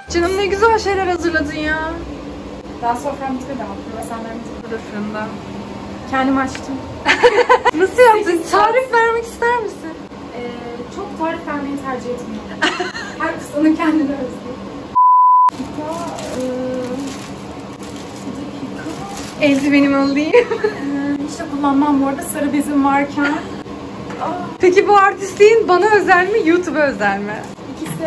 Canım ne güzel şeyler hazırladın ya. Daha sofram bitmedi ama kruvasanlarımız Burada fırında. kendim açtım. Nasıl yaptın? Tarif vermek ister misin? Çok tarif vermeyi tercih etmiyorum. Her ustanın kendine özgü. Eldivenimi alayım. İşte kullanmam bu arada sarı bezim varken. Peki bu artistliğin bana özel mi, YouTube'a özel mi? İkisi.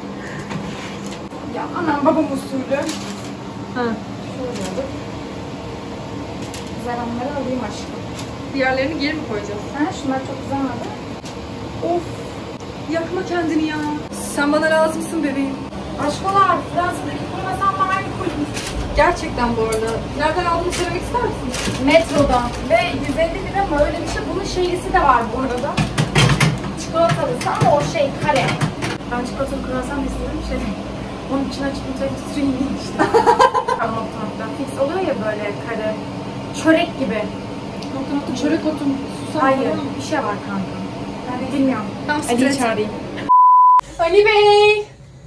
Ya anam babam usulü. Ha. Şöyle olur. Güzel anları alayım aşkım. Diğerlerini geri mi koyacağız? Ha, şunlar çok güzel abi. Of! Yakma kendini ya. Sen bana lazımsın bebeğim. Aşkolar, Fransa'daki kruvasanla aynı koydum. Gerçekten bu arada. Nereden aldığını söylemek ister misin? Metrodan. Ve 150 lira mı öyle bir şey. Bunun şeylisi de var bu arada. Çikolatalısı ama o şey kare. Ben çikolatalı kruvasan istiyorum şey. Onun içine çıkınca bir sürü yiyeyim işte. Ama nokta fix oluyor ya böyle kare. Çörek gibi. Nokta çörek otum. Hayır, bir şey var kanka. Yani bilmiyorum. Tam Ali'yi çağırayım. Ali Bey!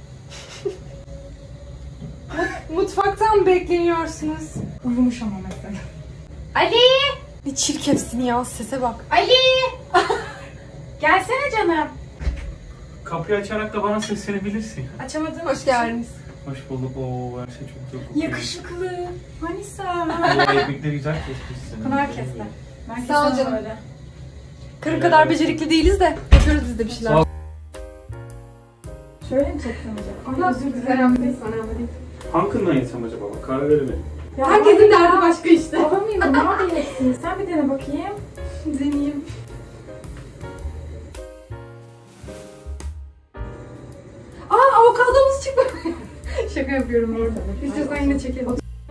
Mutfaktan bekleniyorsunuz. Uyumuş ama mesela. Ali! Ne çirkefsin ya, sese bak. Ali! Gelsene canım. Kapıyı açarak da bana seslenebilirsin. Açamadım. Hoş geldiniz. Hoş bulduk. Oo, her şey çok güzel kokuyor. Yakışıklı. Manisa. Oo, ekmekleri güzel kesmişsin. Pınar kesti. Ben Sağ ol kesemem canım. öyle. Kırık kadar becerikli değiliz de yapıyoruz biz de bir şeyler. Sağ ol. Şöyle mi çektim acaba? Ay özür dilerim. Önemli değil, önemli değil. Hanginden yesem acaba? Bak, karar veremedim. Ya Herkesin derdi başka işte. alamayayım mı? Ne diyeceksin? Sen bir dene bakayım. Deneyeyim. Aa, avokadomuz çıktı. Şaka yapıyorum orada. İstiyorsan yine çekelim.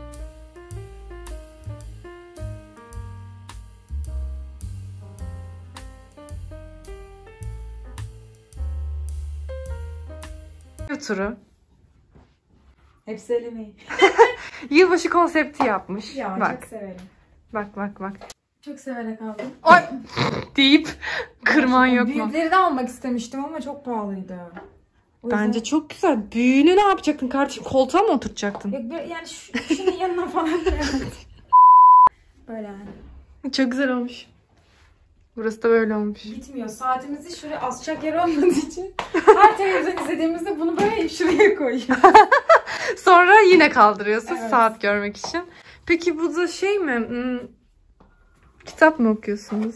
Turu. Hepsi elemeyi. Yılbaşı konsepti yapmış. Ya bak. çok severim. Bak. Çok severek aldım. Ay deyip kırman yok mu? Büyükleri de almak istemiştim ama çok pahalıydı. O yüzden- Bence çok güzel. Büyüğünü ne yapacaktın kardeşim? Koltuğa mı oturacaktın? Yok, yani şunun yanına falan koyamadım. Böyle yani. Çok güzel olmuş. Burası da böyle olmuş. Bitmiyor. Saatimizi şuraya asacak yer olmadığı için her televizyon izlediğimizde bunu böyle şuraya koyuyor. Sonra yine kaldırıyorsun Evet. saat görmek için. Peki bu da şey mi? Kitap mı okuyorsunuz?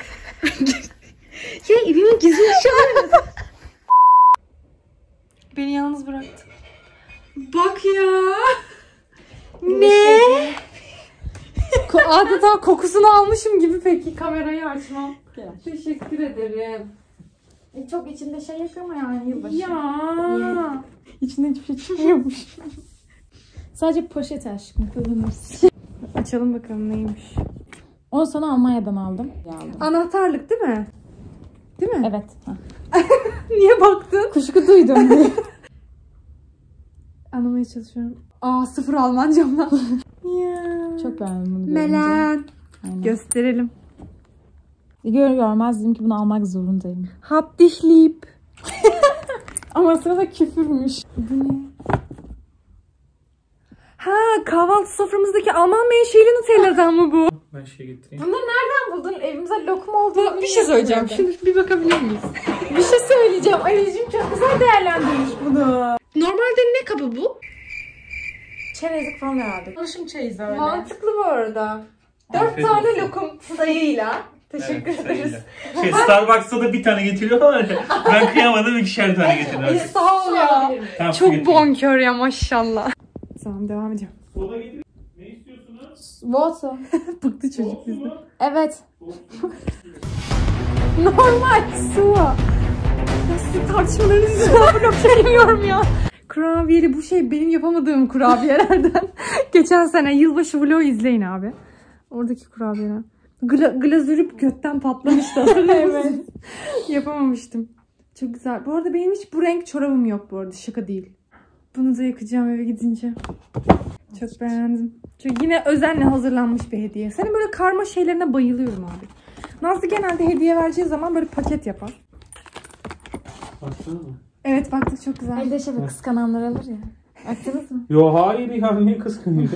Ya evimin gizli eşyaları. Beni yalnız bıraktı. Bak ya. Ne? Adeta kokusunu almışım gibi peki kamerayı açmam. Teşekkür ederim. Çok içinde şey yok ama yani yılbaşı. Ya. İçinde hiçbir şey çıkmıyormuş. Sadece poşet aşkım kullanırsın. Açalım bakalım neymiş. Onu sana Almanya'dan aldım. Anahtarlık değil mi? Değil mi? Evet. Niye baktın? Kuşku duydum diye. Anlamaya çalışıyorum. Aa, sıfır Almancam lan. Ya. Çok beğendim bunu görünce. Melen. Aynen. Gösterelim. Görmez dedim ki bunu almak zorundayım. Hab dich lieb. Ama sırada küfürmüş. Bu ne? Ha, kahvaltı soframızdaki Alman menşeli Nutella'dan mı bu? Ben şey getireyim. Bunları nereden buldun? Evimize lokum oldu. Bir şey söyleyeceğim. Şimdi bir bakabilir miyiz? Bir şey söyleyeceğim. Anneciğim çok güzel değerlendirmiş bunu. Normalde ne kabı bu? Çerezlik falan herhalde. Konuşum çeyizi öyle. Mantıklı bu arada. 4 Afiyet tane olsun. lokum sayıyla. Teşekkür Evet, ederiz. sayıyla. Starbucks'ta da bir tane getiriyorlar ya. Ben kıyamadım, 2'şer tane getirdim. Sağ ol ya. Tamam, Çok getireyim. bonkör ya maşallah. Tamam, devam ediyorum. Soda getir. Ne istiyorsunuz? Water. Bıktı çocuk Soğuk bizden. mu? Evet. Normal su. Ya sizin tartışmalarınız yüzünden blok çekemiyorum ya. Kurabiyeli bu şey benim yapamadığım kurabiyelerden. Geçen sene yılbaşı vlogu izleyin abi. Oradaki kurabiyeler. Glazürü götten patlamıştı. Evet. Yapamamıştım. Çok güzel. Bu arada benim hiç bu renk çorabım yok bu arada. Şaka değil. Bunu da yakacağım eve gidince. Çok beğendim. Çünkü yine özenle hazırlanmış bir hediye. Senin böyle karma şeylerine bayılıyorum abi. Nazlı genelde hediye vereceği zaman böyle paket yapar. Baksana mı? Evet, baktık çok güzel. Elde şöyle kıskananlar alır ya. Açtınız mı? Yo hayır ya, niye kıskanıyor?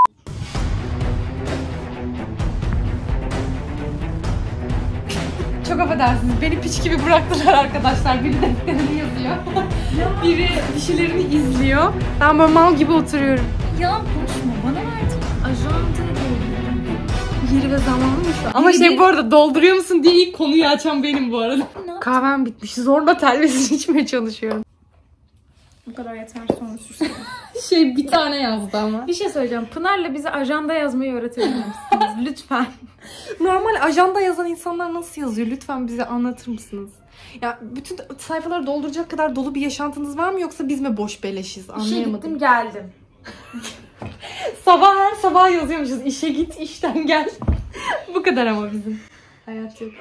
Çok affedersiniz. Beni piç gibi bıraktılar arkadaşlar. Biri defterini yazıyor. Biri bir şeylerini izliyor. Ben böyle mal gibi oturuyorum. Yalan konuşma. Bana verdin. Ajanta değil. Yeri ve zamanı mı şu an? Ama bu arada dolduruyor musun diye ilk konuyu açan benim bu arada. Kahvem bitmiş. Zorla telvesiz içmeye çalışıyorum. Bu kadar yeter, sonra sustum. Bir tane yazdı ama. Bir şey söyleyeceğim. Pınar'la bize ajanda yazmayı öğretebilir misiniz? Lütfen. Normal ajanda yazan insanlar nasıl yazıyor? Lütfen bize anlatır mısınız? Ya bütün sayfaları dolduracak kadar dolu bir yaşantınız var mı, yoksa biz mi boş beleşiz? İşe Anlayamadım. gittim geldim. Sabah her sabah yazıyormuşuz. İşe git, işten gel. Bu kadar ama bizim. Hayat yok.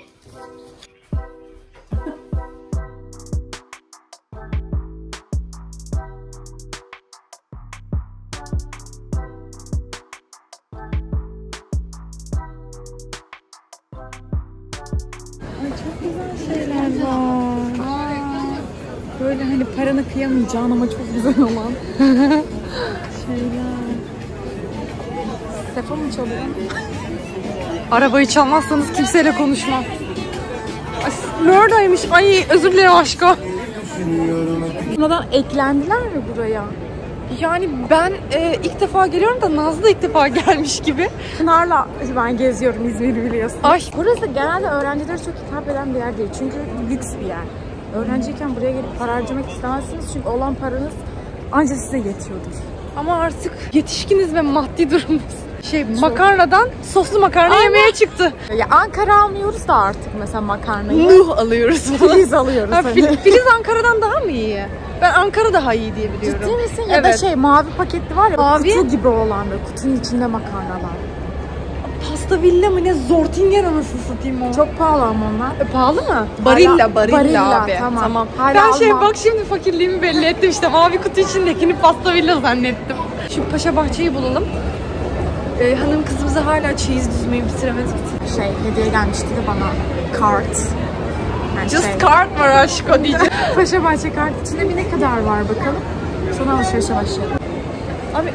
Ay çok güzel şeyler var. Böyle hani paranı kıyamayacağın ama çok güzel olan şeyler. Telefon mu çalıyor? Arabayı çalmazsanız kimseyle konuşmam. Neredeymiş? Ay özür dilerim aşkım. Bunlardan eklendiler mi buraya? Yani ben ilk defa geliyorum da Nazlı da ilk defa gelmiş gibi. Pınar'la ben geziyorum, İzmir'i biliyorsun. Ay. Burası genelde öğrencilere çok hitap eden bir yer değil. Çünkü lüks bir yer. Öğrenciyken buraya gelip para harcamak istemezsiniz. Çünkü olan paranız ancak size yetiyordur. Ama artık yetişkiniz ve maddi durumumuz. Makarnadan soslu makarna yemeye çıktı. Ya Ankara almıyoruz da artık mesela makarnayı. Nuh alıyoruz. Filiz alıyoruz. Ha, hani. Filiz Ankara'dan daha mı iyi? Ben Ankara daha iyi diye biliyorum. Ciddi misin? Ya da mavi paketli var ya, mavi kutu gibi olan böyle kutunun içinde makarnalar. Pasta villa mı ne? Zortingen anasını satayım o. Çok pahalı ama onlar. Pahalı mı? Barilla abi. Tamam. Ben bak şimdi fakirliğimi belli ettim işte. Mavi kutu içindekini pasta villa zannettim. Şu Paşa Bahçe'yi bulalım. Hanım kızımızı hala çeyiz düzmeyi bitiremedik. Hediye gelmişti de bana kart. Yani Just card var aşko diyeceğim. Paşa Bahçe kart. İçinde bir ne kadar var bakalım. Sonra alışverişe başlayalım. Abi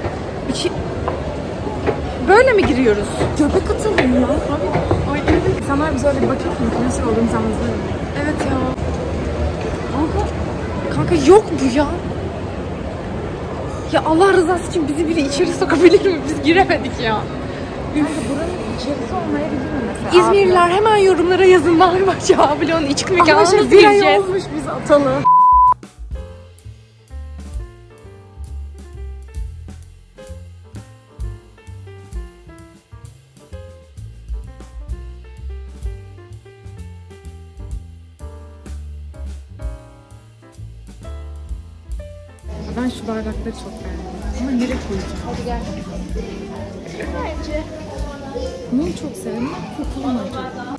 böyle mi giriyoruz? Göbek atalım ya. Abi. Ay evet. İnsanlar bize öyle bir bakıyor ki influencer olduğumuz anlamda. Evet ya. Kanka yok bu ya. Ya Allah rızası için bizi biri içeri sokabilir mi? Biz giremedik ya. Kanka buranın içerisi olmayabilir mi mesela? İzmirliler hemen yorumlara yazın. Mavi Bahçe Abilon'un iç mekanına nasıl bir ay gireceğiz? olmuş biz atalı. Ben şu bardakları çok beğendim. Ama nereye koyacağım? Hadi gel. Bence. Bunu çok severim. Kokulu mu acaba?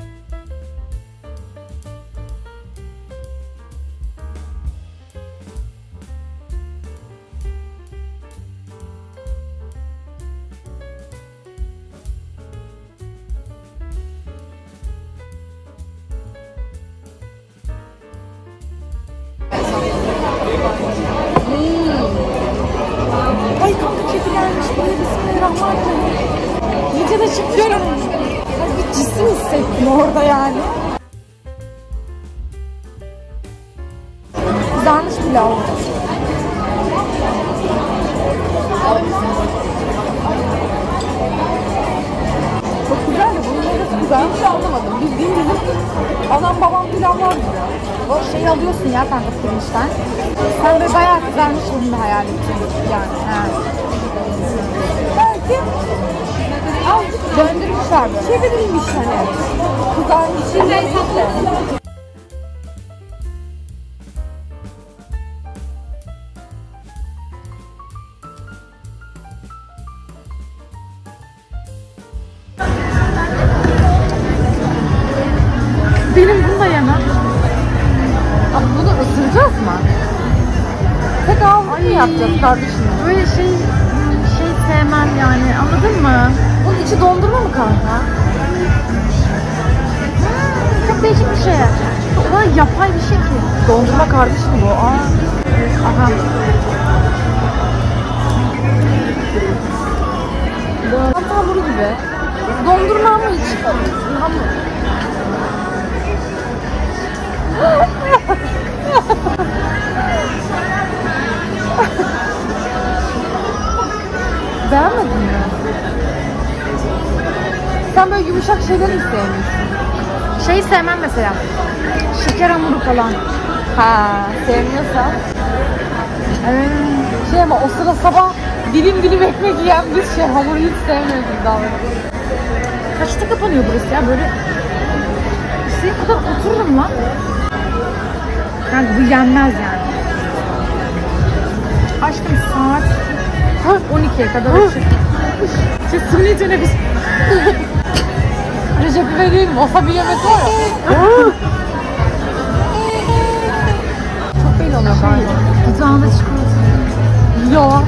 Ay kanka kedi gelmiş. Bismillahirrahmanirrahim. Gece de çıkıyorum. Bir cisim hissettim orada yani. Kızarmış pilav. Çok güzel de bunun neresi güzelmiş anlamadım. Bildiğin bizim anam babam pilavlar gibi. O şeyi alıyorsun ya kanka pirinçten. Sen de bayağı güzelmiş şimdi hayal ettim yani. Belki azıcık döndürmüşler böyle. Çevrilmiş hani. Kızarmış şey değil de. Benim bunu da yemem. Abi bunu ısıracağız mı? Tek ağızlı mı yapacağız kardeşim? Böyle şey sevmem yani, anladın mı? Bunun içi dondurma mı kanka? Çok değişik bir şey. O kadar yapay bir şey ki. Dondurma kardeşim bu. Aha. hamuru gibi. Dondurma mı hiç? Hamur. Beğenmedin mi? Sen böyle yumuşak şeyler mi sevmiyorsun? Şeyi sevmem mesela. Şeker hamuru falan. Ha, sevmiyorsan. Şey ama o sıra sabah dilim dilim ekmek yiyen bir şey. Hamuru hiç sevmiyoruz daha böyle. Kaçta kapanıyor burası ya? Böyle şeye kadar otururum lan. Yani bu yenmez yani. Aşkım saat 12'ye kadar açık. Suni teneffüs. Recep İvedik'in wasabi yemesi var ya. Çok belli oluyor galiba. Dudağında çikolata. Ya.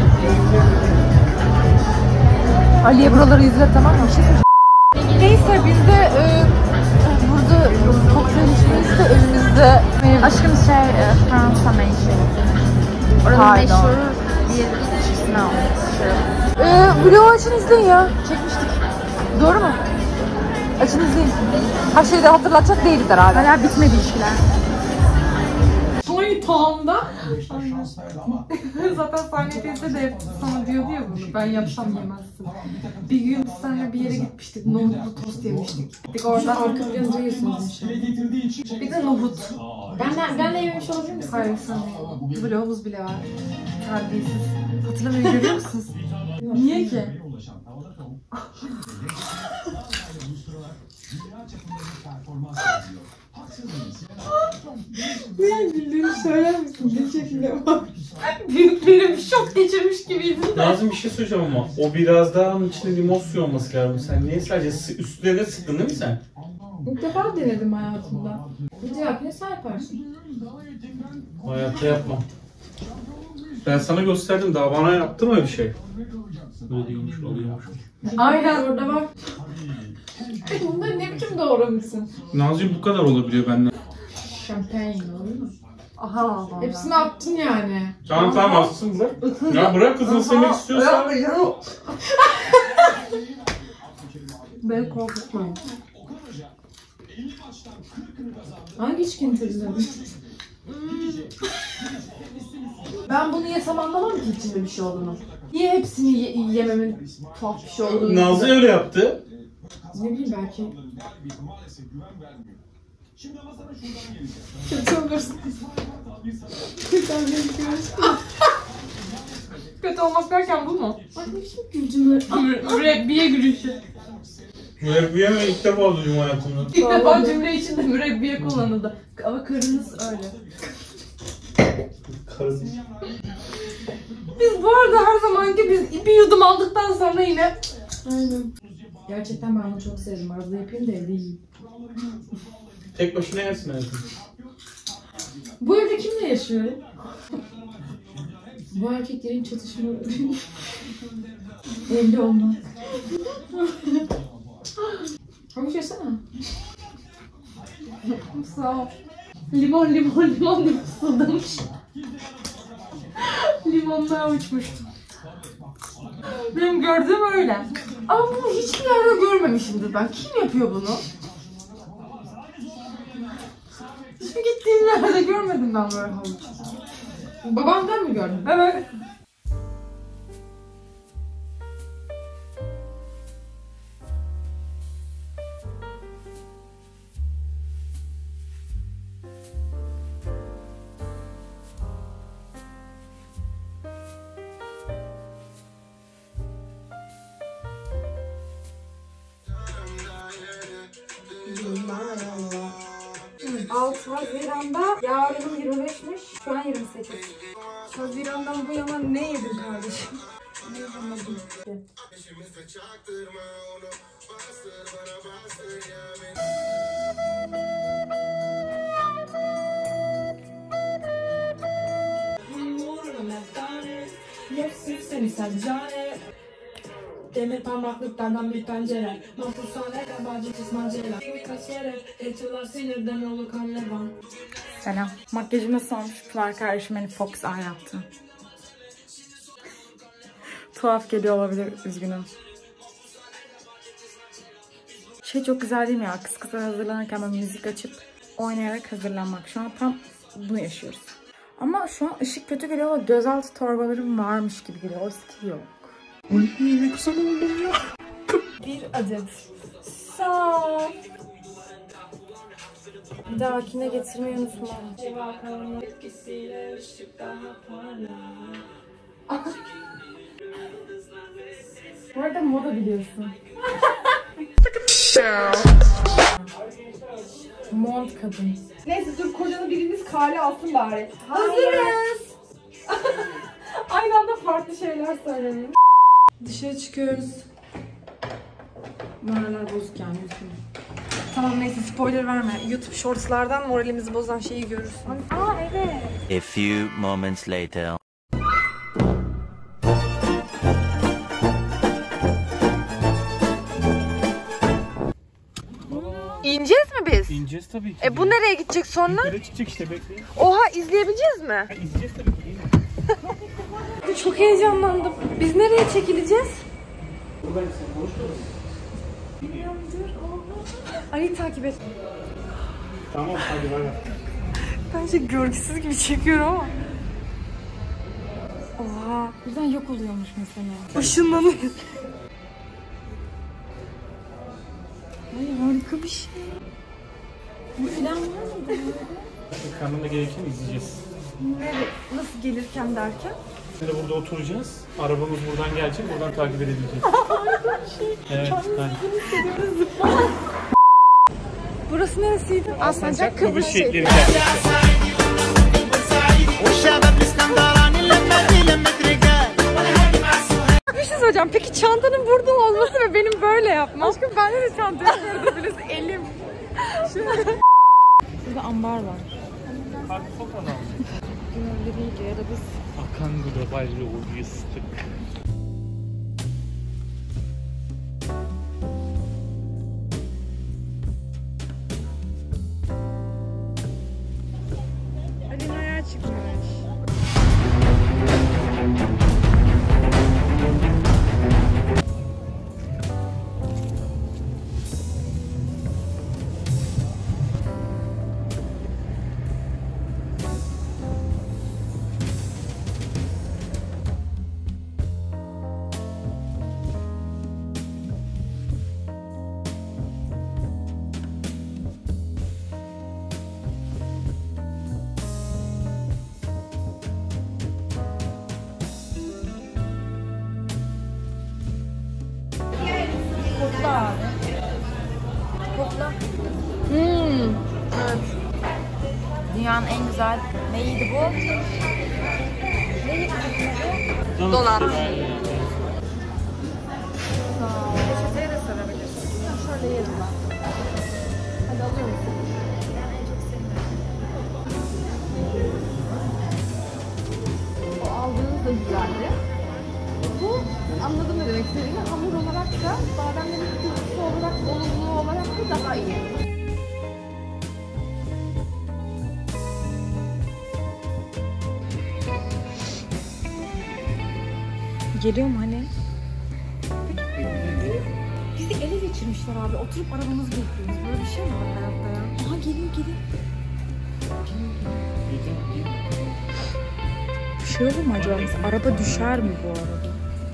Ali'ye buraları izle, tamam mı? Neyse biz de burada kokteyl içmeyiz de evimizde. Aşkım Fransa menşeli. Oranın meşhur bir sınav. Vlogu açın izleyin ya. Çekmiştik. Doğru mu? Açın izleyin. Her şeyi de hatırlatacak değiliz herhalde. Hala bitmedi ilişkiler. Ay tamda. Zaten sahnede de sana diyordu ya bunu. Ben yapsam yemezsin. Bir gün biz seninle bir yere gitmiştik. Nohutlu tost yemiştik. Oradan arka planı duyuyorsunuz. Bir de nohut. Ben de yememiş olabilir misin? Hayır sen değil. Vlogumuz bile var. Terbiyesiz. Hatırlamayı görüyor musunuz? Niye ki? Niye güldüğünü söyler misin? Gerçekten bak. Büyüklerim şok geçirmiş gibiydi. Nazım bir şey söyleyeceğim ama o biraz daha onun içinde limon suyu olması lazım. Sen niye sadece üstüne de sıktın değil mi sen? İlk defa denedim hayatımda. Video yapınca sen yaparsın. Hayatta yapmam. Ben sana gösterdim, daha bana yaptırma bir şey. Böyle değilmiş, oluyormuş. Aynen orada bak. Bunları ne biçim doğramışsın? Nazcığım bu kadar olabiliyor benden. Şampanya olur mu? Aha. Hepsini attın yani. Tamam aslında bırak. Ya bırak kızını sevmek istiyorsan. Beni korkutmayın. Hangi içkini temizledin? Ben bunu yesem anlamam ki içinde bir şey olduğunu. Niye hepsini yememin tuhaf bir şey olduğunu? Nazlı öyle yaptı. Ne bileyim belki. Kötü olursun. Kötü olmak derken bu mu? Ay ne biçim gülcüm böyle. Mürebbiye gülüşü. Mürebbiye mi ilk defa duydum hayatımda. İlk defa cümle içinde mürebbiye kullanıldı. Ama karınız öyle. Karın. Biz bu arada her zamanki biz bir yudum aldıktan sonra yine... Aynen. Gerçekten ben bunu çok sevdim. Arada yapayım da evde yiyeyim. Tek başına yersin hayatım. Bu evde kimle yaşıyorum? Bu erkeklerin çatışmaları. Evli olmak. Havuç yesene. Sağ ol. Limon diye fısıldamış. Limonlar uçmuştu. Benim gördüğüm öyle. Ama bunu hiçbir yerde görmemişimdir ben. Kim yapıyor bunu? Hiçbir gittiğim yerde görmedim ben böyle havuç. Babamdan mı gördün? Evet. Haziran'da yarın 25'miş, şu an 28. Haziran'dan bu yana ne yedin kardeşim? Ne yapamadım ki? Seni seccare. Demir parmaklıklardan bir pencere. Mahpushane yabancı kısmancayla. Bir kasiyer etiyorlar sinirden yolu kan levan. Selam. Makyajım nasıl olmuş? Pınar kardeşim beni Fox Eye yaptı. Tuhaf geliyor olabilir, üzgünüm. Şey çok güzel değil mi ya? Kız kıza hazırlanırken ben müzik açıp oynayarak hazırlanmak. Şu an tam bunu yaşıyoruz. Ama şu an ışık kötü geliyor. Gözaltı torbalarım varmış gibi geliyor. Oysa ki yok. Uy ne güzel oldum ya. Bir adet saf. Bir dahakine getirmeyi unutma. Bu arada moda biliyorsun. Mont kadın. Neyse dur kocanı birimiz kale alsın bari. Hazırız. Aynı anda farklı şeyler söyleniyor. Dışarı çıkıyoruz. Moraller bozuk yani. Tamam neyse spoiler verme. YouTube Shorts'lardan moralimizi bozan şeyi görürsün. Aa evet. A few moments later. İneceğiz mi biz? İneceğiz tabii ki. Bu nereye gidecek sonra? Yukarı çıkacak işte bekleyin. Oha izleyebileceğiz mi? Ha, izleyeceğiz tabii ki. Çok heyecanlandım. Biz nereye çekileceğiz? Buradayım sen boş ver. Ali takip et. Tamam hadi bay bay. Bence görgüsüz gibi çekiyorum ama. Oha. Birden yok oluyormuş mesela. Işınlanıyor. Ay harika bir şey. Bu filan var mıydı? Karnında gereken izleyeceğiz. Nereye? Nasıl gelirken derken? Şimdi burada oturacağız. Arabamız buradan gelecek. Buradan takip edebileceğiz. Evet. Hadi. Burası neresiydi? Alsancak Kıbrıs şehitleri. Bir şey söyleyeceğim. Peki çantanın burada olması ve benim böyle yapmam. Aşkım bende de çantayı gördünüz. Elim. Burada ambar var. Öyle ya da biz. Akan global lojistik. Ali'nin ayağı çıkmış. Kokla. Evet. Dünyanın en güzel neydi bu? Dolar. Peçeteye de sarabilirsin. Şöyle yerim ben. Hadi alıyor musun? Ben en çok sevmiyorum. O aldığınız da güzeldi. Bu anladım ne demek istediğimi. Hamur olarak da bademlerin kızısı olarak, doluluğu olarak da daha iyi. Geliyor mu hani? Bizi ele geçirmişler abi. Oturup arabamızı bekliyoruz. Böyle bir şey mi var hayatta ya? Aha geliyor. Bir şey olur mu acaba? Mesela araba düşer mi bu arada?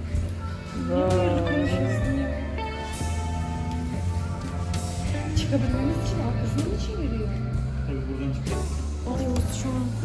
Çıkabilmemiz için arkasından mı çeviriyor? Tabii buradan çıkacağız. Alıyoruz şu an.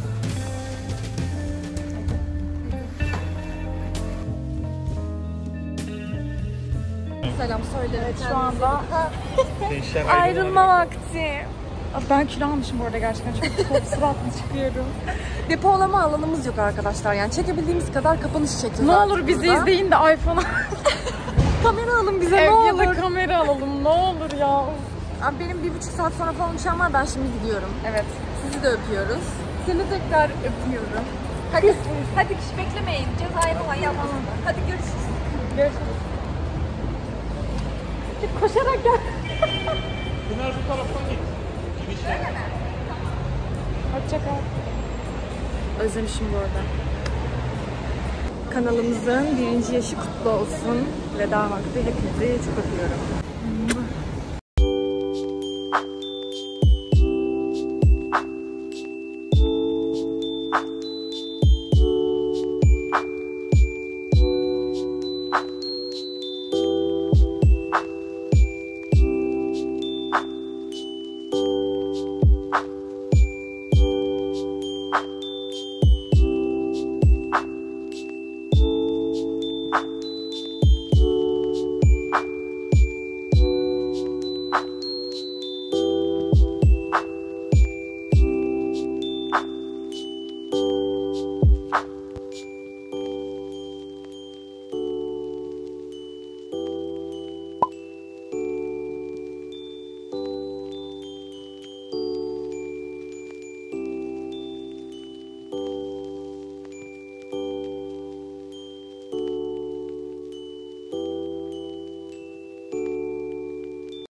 Selam söyle. Evet, şu anda ayrılma vakti. Ben kilo almışım bu arada gerçekten. Çok top suratlı çıkıyorum. Depolama alanımız yok arkadaşlar. Yani çekebildiğimiz kadar kapanış çekiyoruz. Ne olur bizi izleyin de iPhone'a. Kamera alın bize ne olur. Ya da kamera alalım ne olur ya. Abi benim 1,5 saat sonra falan uçağım var. Ben şimdi gidiyorum. Evet. Sizi de öpüyoruz. Seni tekrar öpüyorum. Hadi kişi beklemeyin. Ayrılma yapmasın. Hadi görüşürüz. Görüşürüz. Koşarak gel. Pınar bu taraftan git. Hoşçakal. Özlemişim bu arada. Kanalımızın 1. yaşı kutlu olsun. Veda vakti. Hepinizi çok öpüyorum.